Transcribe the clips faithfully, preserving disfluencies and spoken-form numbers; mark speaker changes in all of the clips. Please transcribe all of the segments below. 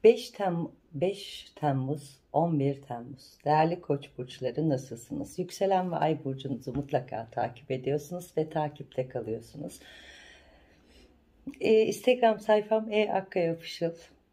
Speaker 1: beş Tem beş Temmuz on bir Temmuz. Değerli Koç burçları, nasılsınız? Yükselen ve ay burcunuzu mutlaka takip ediyorsunuz ve takipte kalıyorsunuz. Ee, Instagram sayfam e akkaya official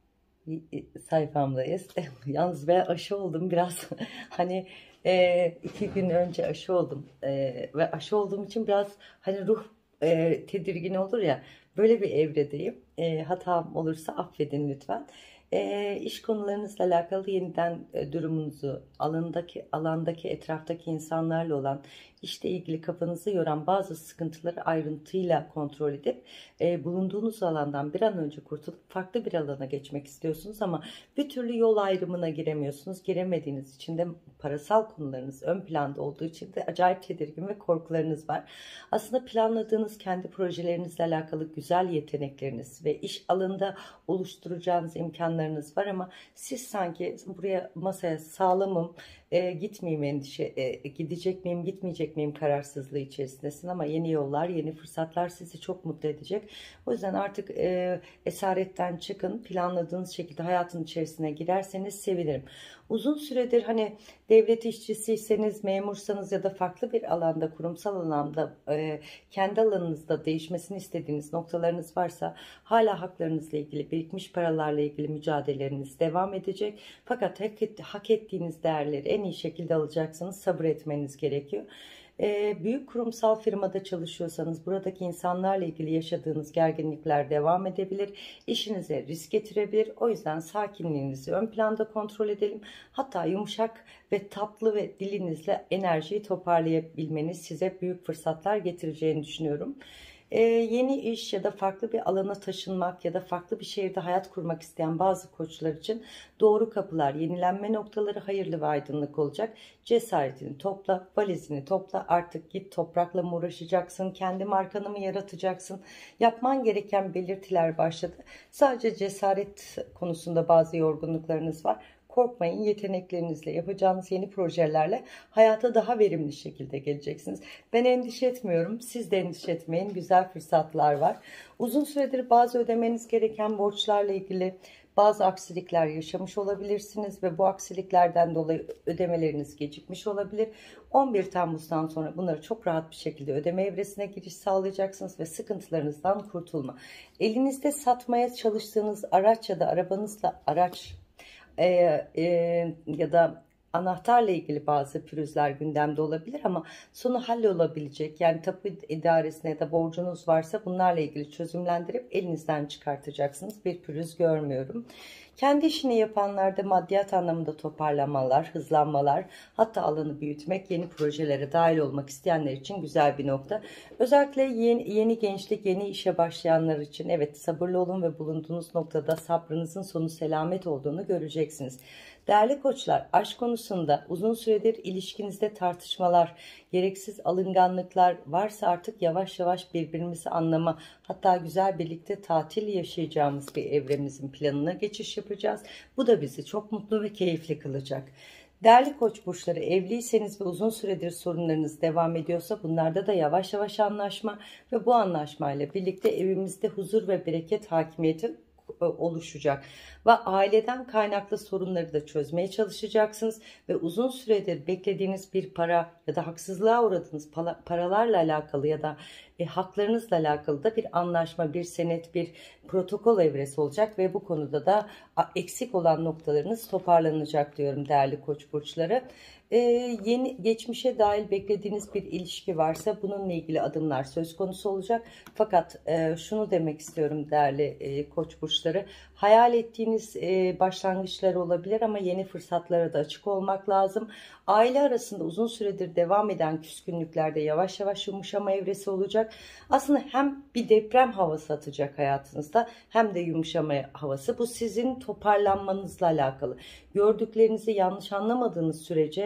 Speaker 1: sayfamdayız. Yalnız ben aşı oldum biraz. Hani e, iki gün önce aşı oldum E, ve aşı olduğum için biraz hani ruh e, tedirgin olur ya, böyle bir evredeyim. E, hatam olursa affedin lütfen. E, iş konularınızla alakalı yeniden e, durumunuzu, alandaki alandaki etraftaki insanlarla olan işle ilgili kafanızı yoran bazı sıkıntıları ayrıntıyla kontrol edip e, bulunduğunuz alandan bir an önce kurtulup farklı bir alana geçmek istiyorsunuz ama bir türlü yol ayrımına giremiyorsunuz. Giremediğiniz için de parasal konularınız ön planda olduğu için de acayip tedirgin ve korkularınız var. Aslında planladığınız kendi projelerinizle alakalı güzel yetenekleriniz ve iş alanında oluşturacağınız imkanlarınız var ama siz sanki buraya, masaya sağlamım, e, gitmeyeyim endişe, e, gidecek miyim, gitmeyecek miyim kararsızlığı içerisindesin ama yeni yollar, yeni fırsatlar sizi çok mutlu edecek. O yüzden artık e, esaretten çıkın, planladığınız şekilde hayatın içerisine girerseniz sevinirim. Uzun süredir hani devlet işçisiyseniz, memursanız ya da farklı bir alanda, kurumsal alanda e, kendi alanınızda değişmesini istediğiniz noktalarınız varsa hala haklarınızla ilgili, birikmiş paralarla ilgili mücadeleleriniz devam edecek. Fakat hak, et, hak ettiğiniz değerleri en iyi şekilde alacaksınız. Sabır etmeniz gerekiyor. Ee, büyük kurumsal firmada çalışıyorsanız buradaki insanlarla ilgili yaşadığınız gerginlikler devam edebilir. İşinize risk getirebilir. O yüzden sakinliğinizi ön planda kontrol edelim. Hatta yumuşak ve tatlı ve dilinizle enerjiyi toparlayabilmeniz size büyük fırsatlar getireceğini düşünüyorum. Ee, yeni iş ya da farklı bir alana taşınmak ya da farklı bir şehirde hayat kurmak isteyen bazı koçlar için doğru kapılar, yenilenme noktaları hayırlı ve aydınlık olacak. Cesaretini topla, valizini topla, artık git, toprakla mı uğraşacaksın, kendi markanı mı yaratacaksın? Yapman gereken belirtiler başladı. Sadece cesaret konusunda bazı yorgunluklarınız var. Korkmayın, yeteneklerinizle, yapacağınız yeni projelerle hayata daha verimli şekilde geleceksiniz. Ben endişe etmiyorum, siz de endişe etmeyin. Güzel fırsatlar var. Uzun süredir bazı ödemeniz gereken borçlarla ilgili bazı aksilikler yaşamış olabilirsiniz ve bu aksiliklerden dolayı ödemeleriniz gecikmiş olabilir. on bir Temmuz'dan sonra bunları çok rahat bir şekilde ödeme evresine giriş sağlayacaksınız ve sıkıntılarınızdan kurtulma. Elinizde satmaya çalıştığınız araç ya da arabanızla araç e, e, ya da anahtarla ilgili bazı pürüzler gündemde olabilir ama sonu hallolabilecek, yani tapu idaresine ya da borcunuz varsa bunlarla ilgili çözümlendirip elinizden çıkartacaksınız. Bir pürüz görmüyorum. Kendi işini yapanlarda maddiyat anlamında toparlamalar, hızlanmalar, hatta alanı büyütmek, yeni projelere dahil olmak isteyenler için güzel bir nokta. Özellikle yeni, yeni gençlik, yeni işe başlayanlar için evet, sabırlı olun ve bulunduğunuz noktada sabrınızın sonu selamet olduğunu göreceksiniz. Değerli koçlar, aşk konusunda uzun süredir ilişkinizde tartışmalar, gereksiz alınganlıklar varsa artık yavaş yavaş birbirimizi anlama, hatta güzel birlikte tatil yaşayacağımız bir evremizin planına geçiş yapacağız. Bu da bizi çok mutlu ve keyifli kılacak. Değerli koç burçları, evliyseniz ve uzun süredir sorunlarınız devam ediyorsa bunlarda da yavaş yavaş anlaşma ve bu anlaşmayla birlikte evimizde huzur ve bereket hakimiyeti oluşacak ve aileden kaynaklı sorunları da çözmeye çalışacaksınız ve uzun süredir beklediğiniz bir para ya da haksızlığa uğradığınız paralarla alakalı ya da e, haklarınızla alakalı da bir anlaşma, bir senet, bir protokol evresi olacak ve bu konuda da eksik olan noktalarınız toparlanacak diyorum değerli koç burçları. Ee, yeni geçmişe dair beklediğiniz bir ilişki varsa bununla ilgili adımlar söz konusu olacak. Fakat e, şunu demek istiyorum değerli e, koç burçları, hayal ettiğiniz e, başlangıçlar olabilir ama yeni fırsatlara da açık olmak lazım. Aile arasında uzun süredir devam eden küskünlüklerde yavaş yavaş yumuşama evresi olacak. Aslında hem bir deprem havası atacak hayatınızda hem de yumuşama havası. Bu sizin toparlanmanızla alakalı. Gördüklerinizi yanlış anlamadığınız sürece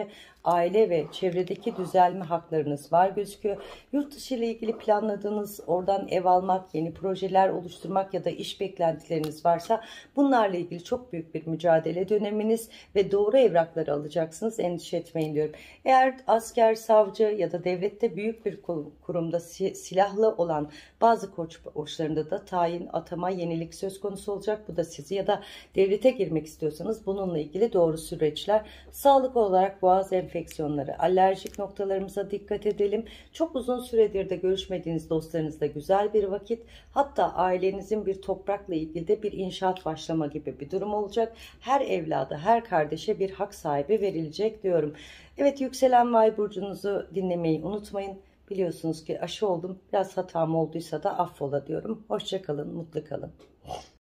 Speaker 1: aile ve çevredeki düzelme haklarınız var gözüküyor. Yurt dışı ile ilgili planladığınız, oradan ev almak, yeni projeler oluşturmak ya da iş beklentileriniz varsa bunlarla ilgili çok büyük bir mücadele döneminiz ve doğru evrakları alacaksınız. Endişe etmeyin diyorum. Eğer asker, savcı ya da devlette büyük bir kurumda silahlı olan bazı koç burçlarında da tayin, atama, yenilik söz konusu olacak. Bu da sizi, ya da devlete girmek istiyorsanız bununla ilgili doğru süreçler. Sağlık olarak boğaz enfeksiyonları, alerjik noktalarımıza dikkat edelim. Çok uzun süredir de görüşmediğiniz dostlarınızla güzel bir vakit, hatta ailenizin bir toprakla ilgili de bir inşaat başlama gibi bir durum olacak. Her evlada, her kardeşe bir hak sahibi verilecek diyorum. Evet, yükselen ve ay burcunuzu dinlemeyi unutmayın. Biliyorsunuz ki aşı oldum. Biraz hatam olduysa da affola diyorum. Hoşça kalın, mutlu kalın.